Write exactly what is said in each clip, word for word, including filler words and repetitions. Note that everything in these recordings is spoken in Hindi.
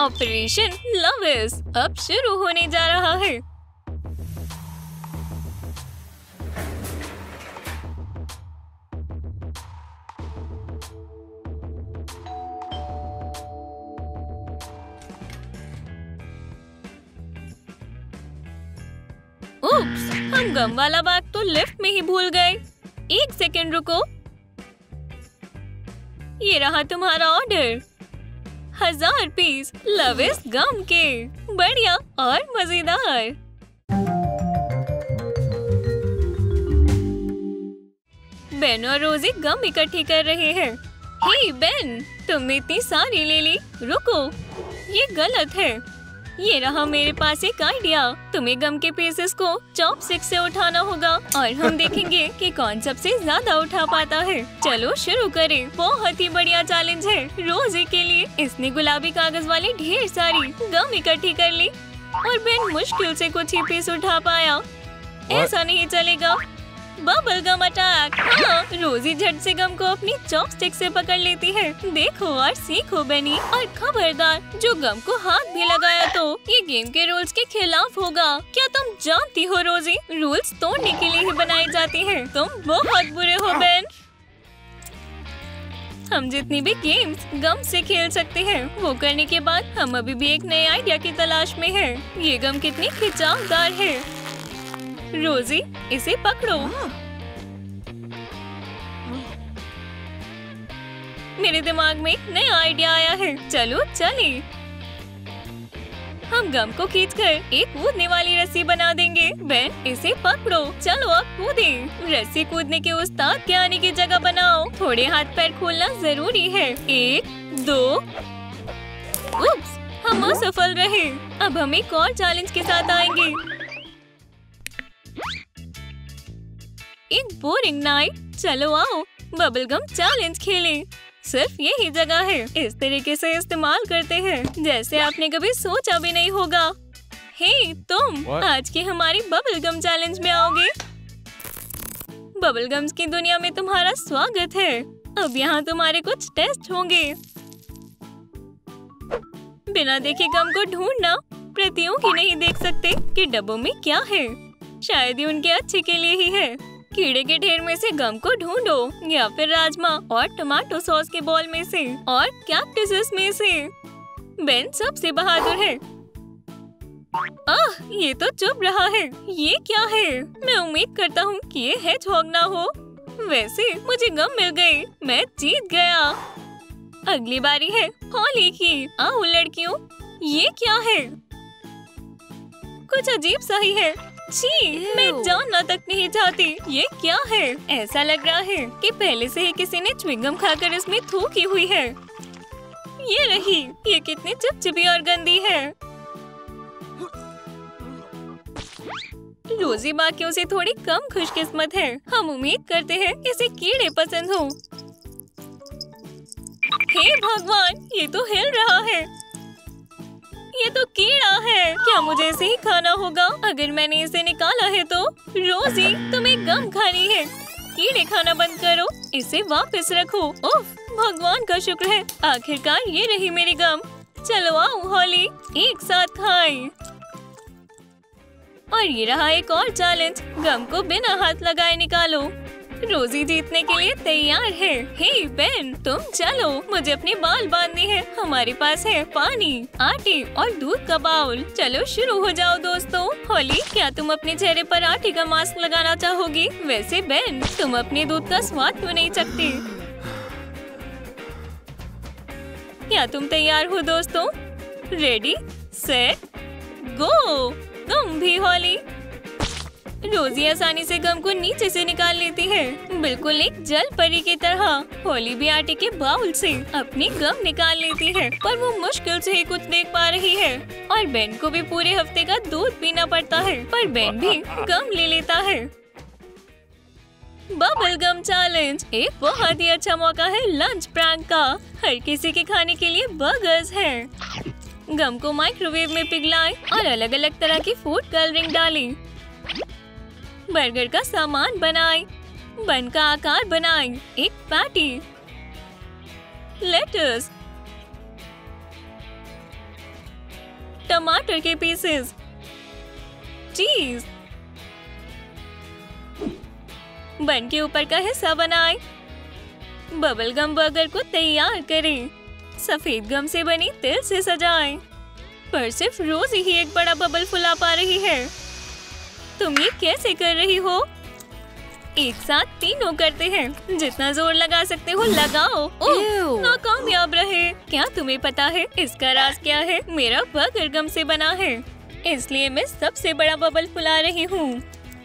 ऑपरेशन लविस अब शुरू होने जा रहा है। उप्स, हम गम वाला बैग तो लिफ्ट में ही भूल गए। एक सेकंड रुको। ये रहा तुम्हारा ऑर्डर। हजार पीस लविस गम के, बढ़िया और मजेदार। बेन और रोजी गम इकट्ठी कर रहे हैं। हे बेन, तुमने इतनी सारी ले ली। रुको, ये गलत है। ये रहा मेरे पास एक आइडिया। तुम्हें गम के पीसेस को चॉपस्टिक से उठाना होगा और हम देखेंगे कि कौन सबसे ज्यादा उठा पाता है। चलो शुरू करें। बहुत ही बढ़िया चैलेंज है रोजी के लिए। इसने गुलाबी कागज वाली ढेर सारी गम इकट्ठी कर ली और बेन मुश्किल से कुछ ही पीस उठा पाया। ऐसा नहीं चलेगा। Bubble gum attack. हाँ, रोजी झट से गम को अपनी चॉपस्टिक से पकड़ लेती है। देखो और सीखो बेनी, और खबरदार जो गम को हाथ भी लगाया तो ये गेम के रूल्स के खिलाफ होगा। क्या तुम जानती हो रोजी, रूल्स तोड़ने के लिए ही बनाई जाती हैं। तुम बहुत बुरे हो बेन। हम जितनी भी गेम्स गम से खेल सकते हैं वो करने के बाद हम अभी भी एक नए आइडिया की तलाश में हैं। ये गम कितनी खिंचावदार है। रोजी, इसे पकड़ो। मेरे दिमाग में एक नया आइडिया आया है। चलो चले। हम गम को खींचकर एक कूदने वाली रस्सी बना देंगे। बेन, इसे पकड़ो। चलो अब कूदे। रस्सी कूदने के उस्ताद के आने की जगह बनाओ। थोड़े हाथ पैर खोलना जरूरी है। एक, दो। उप्स, हम असफल रहे। अब हम एक और चैलेंज के साथ आएंगे। एक बोरिंग नाइट। चलो आओ बबल गम चैलेंज खेलें। सिर्फ यही जगह है। इस तरीके से इस्तेमाल करते हैं जैसे आपने कभी सोचा भी नहीं होगा। हे तुम, What? आज के हमारे बबल गम चैलेंज में आओगे। बबल गम्स की दुनिया में तुम्हारा स्वागत है। अब यहाँ तुम्हारे कुछ टेस्ट होंगे। बिना देखे गम को ढूंढना। प्रतियों की नहीं देख सकते कि डब्बों में क्या है। शायद ही उनके अच्छे के लिए ही है। कीड़े के ढेर में से गम को ढूंढो या फिर राजमा और टमाटो सॉस के बॉल में से और कैक्टस में से। बेन सबसे बहादुर है। आह, ये तो चुप रहा है। ये क्या है? मैं उम्मीद करता हूँ कि ये हेजहॉग ना हो। वैसे मुझे गम मिल गई। मैं जीत गया। अगली बारी है हॉली की। आओ लड़कियों, ये क्या है? कुछ अजीब सा ही है। छी, मैं जानना तक नहीं चाहती। ये क्या है? ऐसा लग रहा है कि पहले से ही किसी ने च्युइंगम खाकर इसमें थूकी हुई है। ये रही। ये कितनी चिपचिपी और गंदी है। रोजी बाकियों से थोड़ी कम खुशकिस्मत है। हम उम्मीद करते हैं इसे कीड़े पसंद हो। हे भगवान, ये तो हिल रहा है। ये तो कीड़ा है। क्या मुझे इसे ही खाना होगा? अगर मैंने इसे निकाला है तो? रोजी, तुम्हें गम खानी है। कीड़े खाना बंद करो। इसे वापस रखो। उफ, भगवान का शुक्र है, आखिरकार ये रही मेरी गम। चलो आओ हॉली, एक साथ खाएं। और ये रहा एक और चैलेंज। गम को बिना हाथ लगाए निकालो। रोजी जीतने के लिए तैयार है। हे बेन, तुम चलो। मुझे अपने बाल बांधने हैं। हमारे पास है पानी, आटे और दूध का बाउल। चलो शुरू हो जाओ दोस्तों। हॉली, क्या तुम अपने चेहरे पर आटे का मास्क लगाना चाहोगी? वैसे बेन, तुम अपने दूध का स्वाद क्यों नहीं चखते? क्या तुम तैयार हो दोस्तों? Ready, set, go. तुम भी हॉली। रोजी आसानी से गम को नीचे से निकाल लेती है, बिल्कुल एक जल परी की तरह। हॉली भी आटे के बाउल से अपनी गम निकाल लेती है, पर वो मुश्किल से ही कुछ देख पा रही है। और बेन को भी पूरे हफ्ते का दूध पीना पड़ता है, पर बेन भी गम ले लेता है। बबल गम चैलेंज एक बहुत ही अच्छा मौका है लंच प्रैंक का। हर किसी के खाने के लिए बर्गर्स हैं। गम को माइक्रोवेव में पिघलाएं और अलग अलग तरह की फूड कलरिंग डालें। बर्गर का सामान बनाएं। बन का आकार बनाएं। एक पैटी, लेटस, टमाटर के पीसेस, चीज। बन के ऊपर का हिस्सा बनाएं। बबल गम बर्गर को तैयार करें। सफेद गम से बनी तिल से सजाएं। पर सिर्फ रोजी ही एक बड़ा बबल फुला पा रही है। तुम ये कैसे कर रही हो? एक साथ तीनों करते हैं। जितना जोर लगा सकते हो लगाओ। ओह, नाकामयाब रहे। क्या तुम्हें पता है इसका राज क्या है? मेरा बर्गर गम से बना है, इसलिए मैं सबसे बड़ा बबल फुला रही हूँ।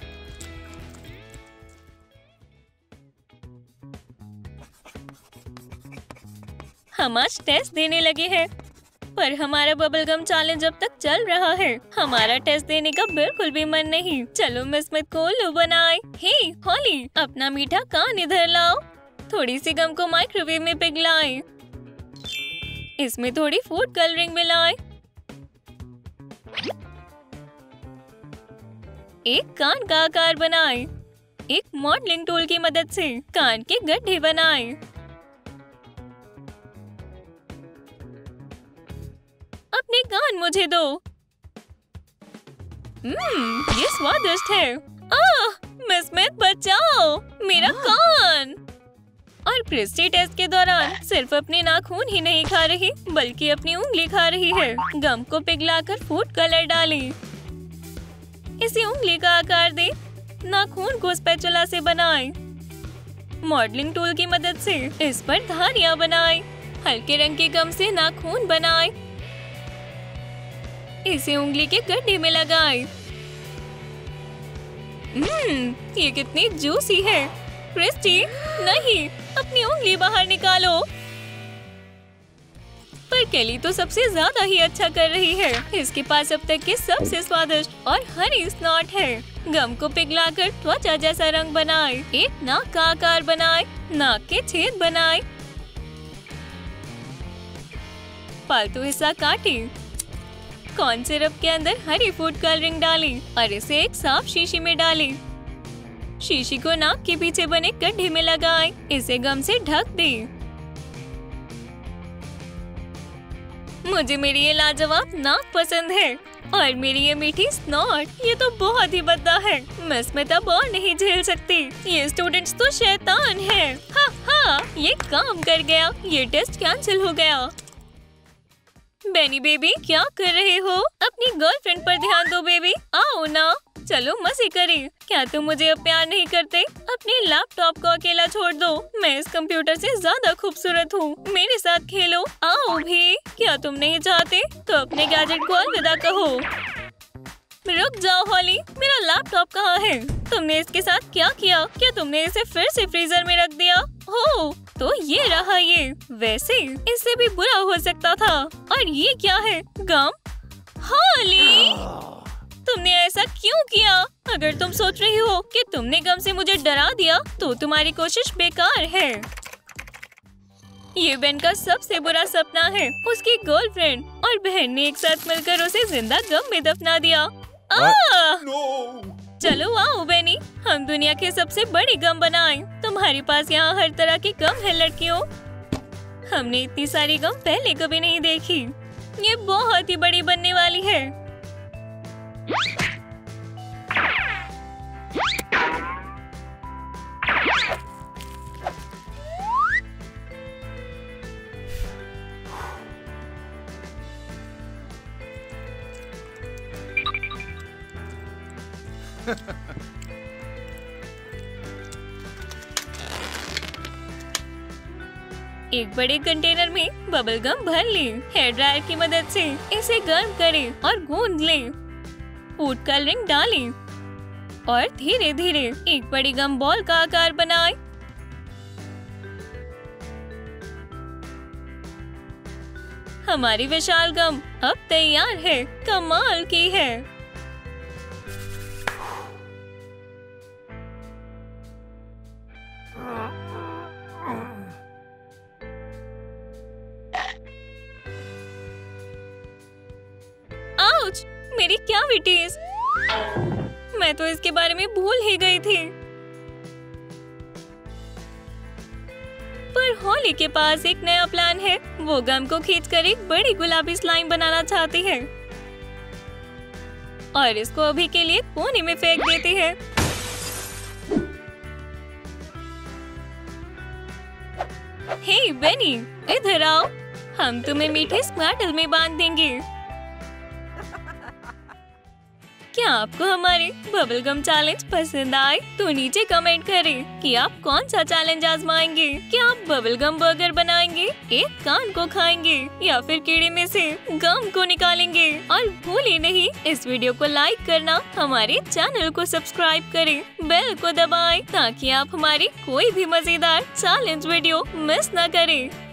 हम आज टेस्ट देने लगे हैं, पर हमारा बबल गम चैलेंज अब तक चल रहा है। हमारा टेस्ट देने का बिल्कुल भी मन नहीं। चलो मिस स्मिथ को उल्लू बनाए। हे हॉली, अपना मीठा कान इधर लाओ। थोड़ी सी गम को माइक्रोवेव में पिघलाएं। इसमें थोड़ी फूड कलरिंग मिलाएं। एक कान का आकार बनाएं। एक मॉडलिंग टूल की मदद से कान के गड्ढे बनाएं। अपने कान मुझे दो। हम्म, ये स्वादिष्ट है। आह, मिस स्मिथ बचाओ मेरा कान। और क्रिस्टी टेस्ट के दौरान सिर्फ अपने नाखून ही नहीं खा रही, बल्कि अपनी उंगली खा रही है। गम को पिघलाकर फूड कलर डालें। इसे उंगली का आकार दे। नाखून को स्पैचुला से बनाएं। मॉडलिंग टूल की मदद से इस पर धारियां बनाएं। हल्के रंग के गम से नाखून बनाएं। इसे उंगली के गड्ढे में लगाएं। हम्म, ये कितनी जूसी है। क्रिस्टी, नहीं, अपनी उंगली बाहर निकालो। पर केली तो सबसे ज्यादा ही अच्छा कर रही है। इसके पास अब तक के सबसे स्वादिष्ट और हरी स्नॉट है। गम को पिघलाकर त्वचा जैसा रंग बनाएं। एक नाक का आकार बनाएं। नाक के छेद बनाएं। फालतू हिस्सा काटें। कॉर्न सिरप के अंदर हरी फूड कलरिंग डालें और इसे एक साफ शीशी में डालें। शीशी को नाक के पीछे बने गड्ढे में लगाएं। इसे गम से ढक दें। मुझे मेरी ये लाजवाब नाक पसंद है और मेरी ये मीठी स्नॉट, ये तो बहुत ही भद्दा है। मिस स्मिथ अब और नहीं झेल सकती। ये स्टूडेंट्स तो शैतान हैं। हा हा, ये काम कर गया। ये टेस्ट कैंसिल हो गया। बेनी बेबी, क्या कर रहे हो? अपनी गर्लफ्रेंड पर ध्यान दो बेबी। आओ ना, चलो मस्ती करें। क्या तुम मुझे अब प्यार नहीं करते? अपने लैपटॉप को अकेला छोड़ दो। मैं इस कंप्यूटर से ज्यादा खूबसूरत हूँ। मेरे साथ खेलो। आओ भी। क्या तुम नहीं चाहते? तो अपने गैजेट को अलविदा कहो। रुक जाओ हॉली, मेरा लैपटॉप कहाँ है? तुमने इसके साथ क्या किया? क्या तुमने इसे फिर से फ्रीजर में रख दिया? हो, तो ये रहा ये। वैसे इससे भी बुरा हो सकता था। और ये क्या है? गम? हॉली, तुमने ऐसा क्यों किया? अगर तुम सोच रही हो कि तुमने गम से मुझे डरा दिया, तो तुम्हारी कोशिश बेकार है। ये बेन का सबसे बुरा सपना है। उसकी गर्लफ्रेंड और बहन ने एक साथ मिलकर उसे जिंदा गम में दफना दिया। आह! no! चलो आओ बेनी, हम दुनिया के सबसे बड़ी गम बनाएं। तुम्हारे पास यहाँ हर तरह की गम है लड़कियों। हमने इतनी सारी गम पहले कभी नहीं देखी। ये बहुत ही बड़ी बनने वाली है। एक बड़े कंटेनर में बबल गम भर लें। हेयर ड्रायर की मदद से इसे गर्म करें और गूंद लें। फूड कलरिंग डालें और धीरे धीरे एक बड़ी गम बॉल का आकार बनाएं। हमारी विशाल गम अब तैयार है। कमाल की है। आउच! मेरी कैविटीज! मैं तो इसके बारे में भूल ही गई थी। पर हॉली के पास एक नया प्लान है। वो गम को खींचकर एक बड़ी गुलाबी स्लाइम बनाना चाहती है। और इसको अभी के लिए कोने में फेंक देते हैं। हे बेनी, इधर आओ, हम तुम्हें मीठे स्क्वाटल में बांध देंगे। क्या आपको हमारे बबल गम चैलेंज पसंद आए? तो नीचे कमेंट करें कि आप कौन सा चैलेंज आजमाएंगे। क्या आप बबल गम बर्गर बनाएंगे, एक कान को खाएंगे या फिर कीड़े में से गम को निकालेंगे? और भूलिए नहीं, इस वीडियो को लाइक करना, हमारे चैनल को सब्सक्राइब करें, बेल को दबाएं ताकि आप हमारी कोई भी मजेदार चैलेंज वीडियो मिस न करें।